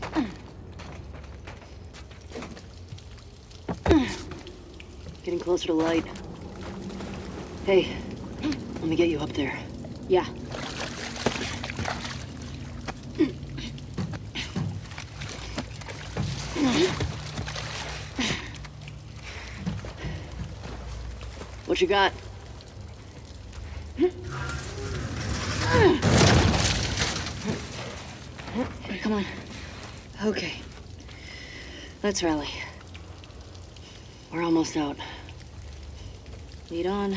Getting closer to light. Hey, let me get you up there. Yeah. What you got? Come on. Okay. Let's rally. We're almost out. Lead on.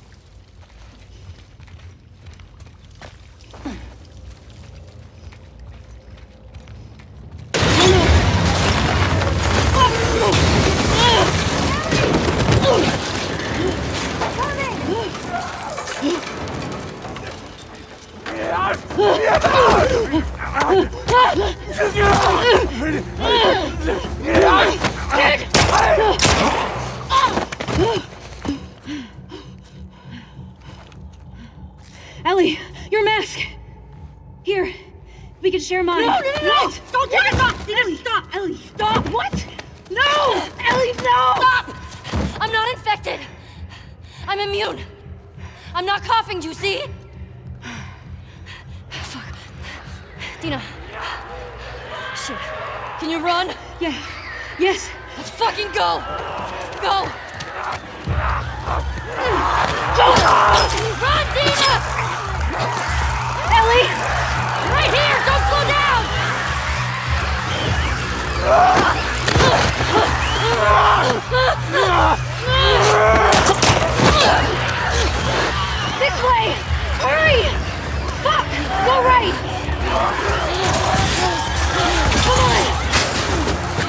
Ellie, your mask! Here, we can share mine. No! What? Don't take it off! Ellie, stop! Ellie, stop! What? No! Ellie, no! Stop! I'm not infected. I'm immune. I'm not coughing, do you see? Fuck. Dina. Shit. Can you run? Yeah. Yes. Let's fucking go! Go! Run, Dina! Ellie! Right here! Don't slow down! This way! Hurry! Fuck! Go right! Come on!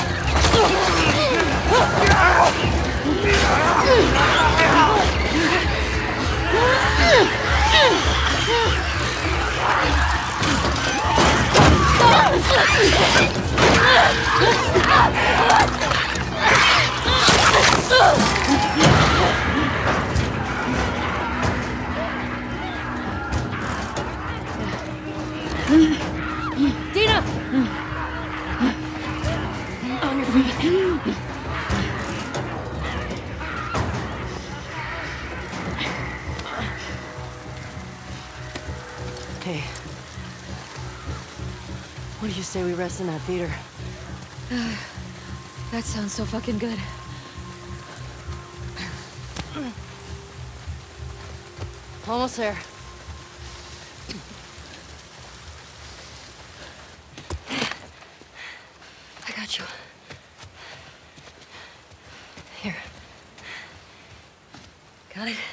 Dina! On your feet. Hey. What do you say we rest in that theater? That sounds so fucking good. Almost there. I got you. Here. Got it?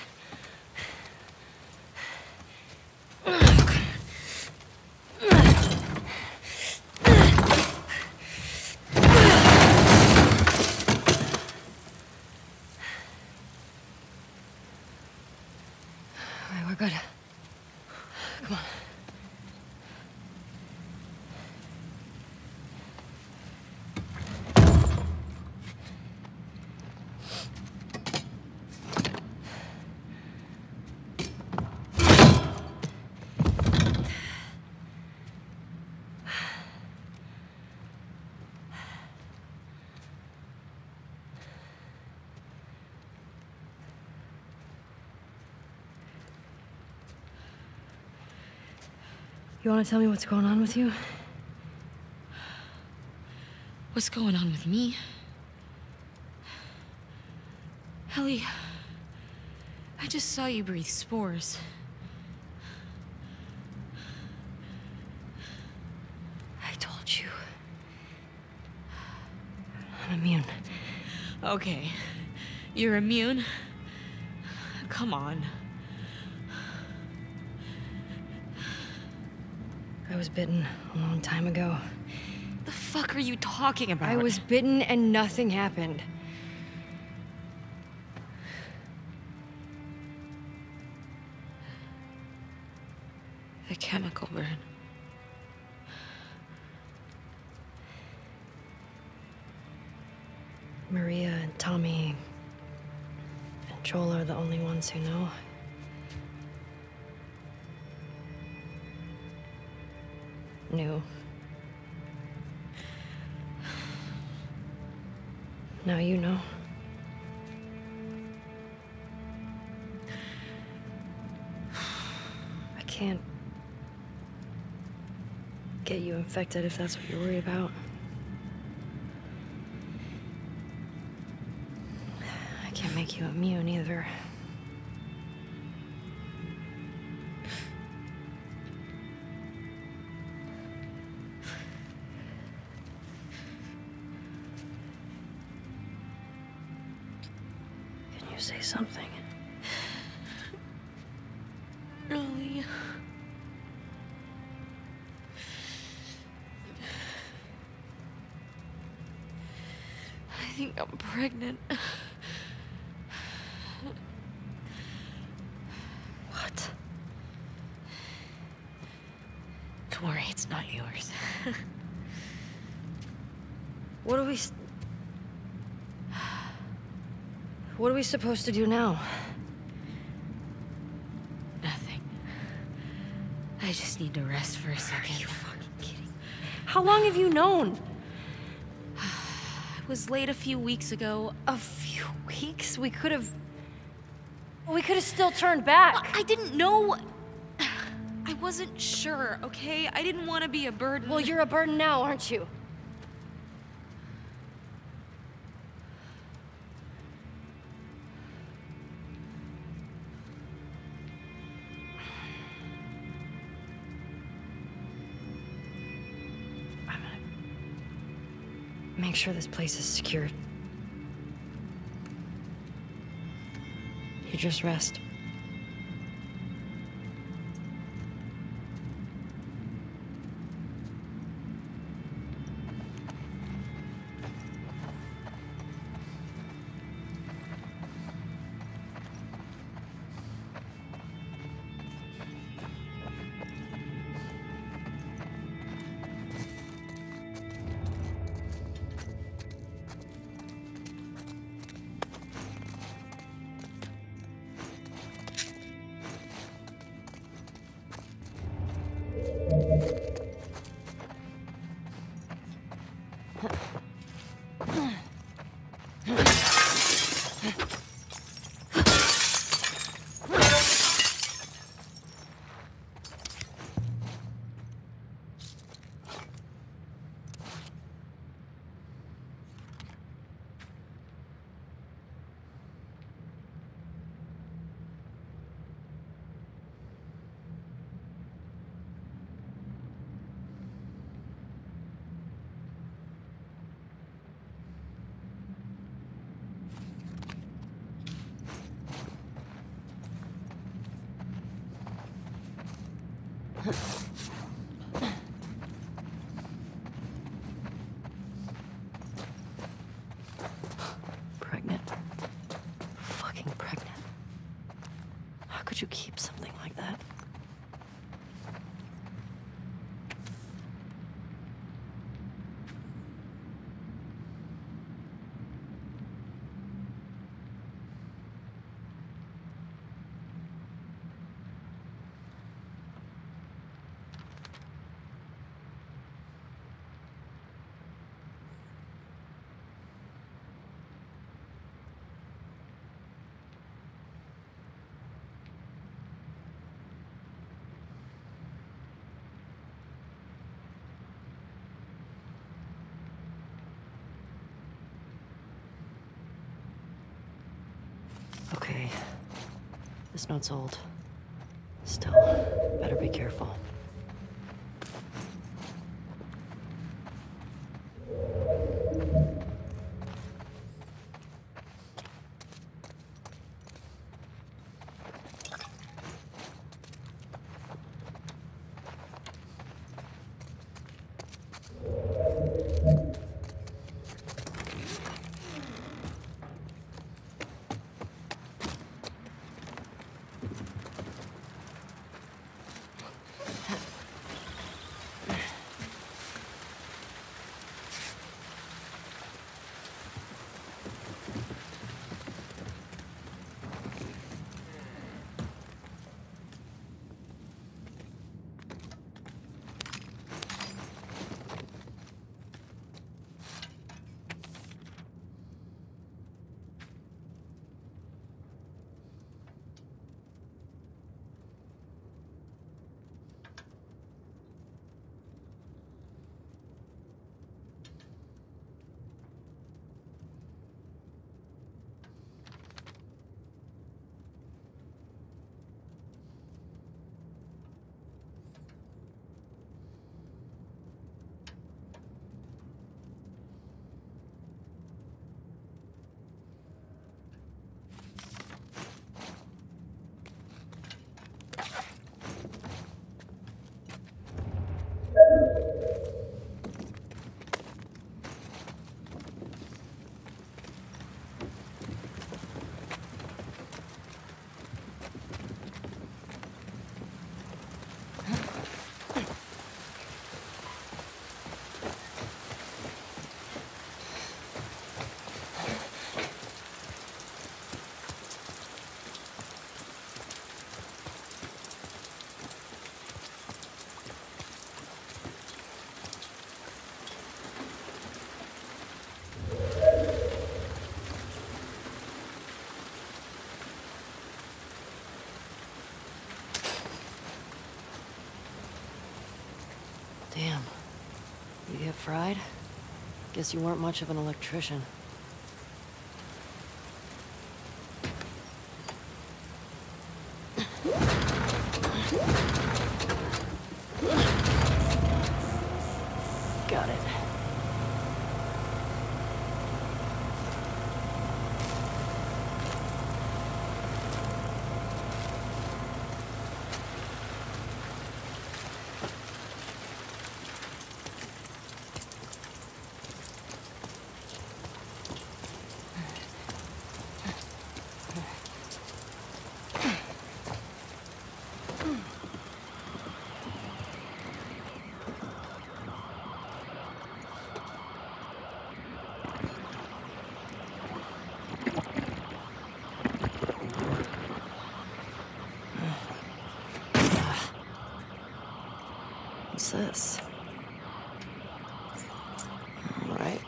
We're good. Come on. You want to tell me what's going on with you? What's going on with me? Ellie, I just saw you breathe spores. I told you. I'm immune. Okay, you're immune? Come on. I was bitten a long time ago. The fuck are you talking about? I was bitten and nothing happened. The chemical burn. Maria and Tommy and Joel are the only ones who know. Knew. Now you know. I can't get you infected if that's what you're worried about. I can't make you immune either. Can you say something? Really? I think I'm pregnant. What? Don't worry, it's not yours. What are we... What are we supposed to do now? Nothing. I just need to rest for a second. Are you fucking kidding? How long have you known? It was late a few weeks ago. A few weeks? We could have still turned back. I didn't know. I wasn't sure, okay? I didn't want to be a burden. Well, you're a burden now, aren't you? I'm gonna make sure this place is secured. You just rest. Pregnant. Fucking pregnant. How could you keep something like that? Okay. This note's old. Still, better be careful. You get fried? Guess you weren't much of an electrician. Got it. What's this? All right.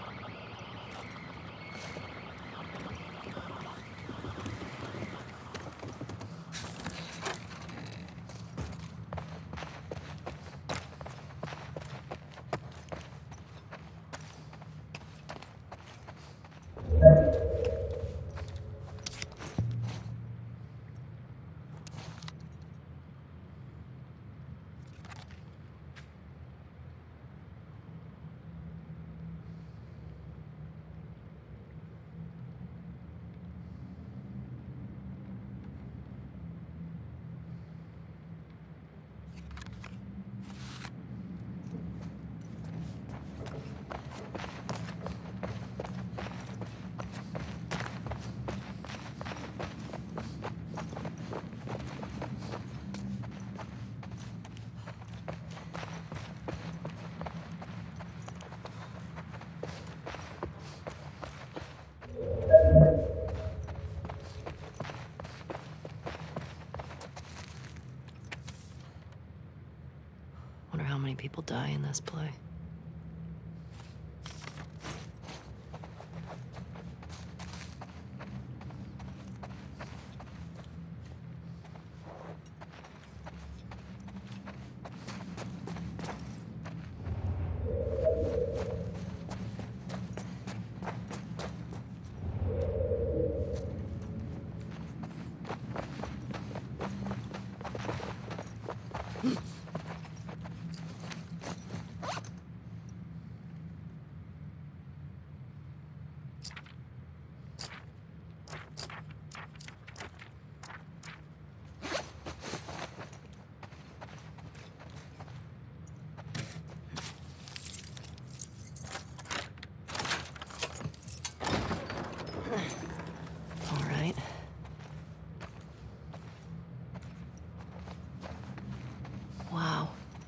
Wonder how many people die in this play. All right. Wow.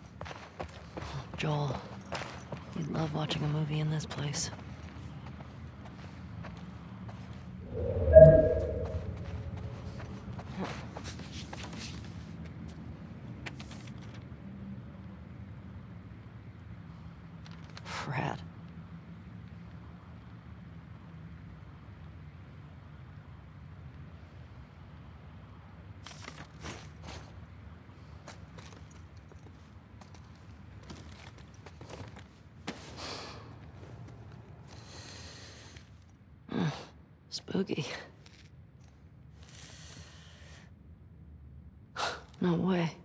Joel, you'd love watching a movie in this place. Frat. Spooky. No way.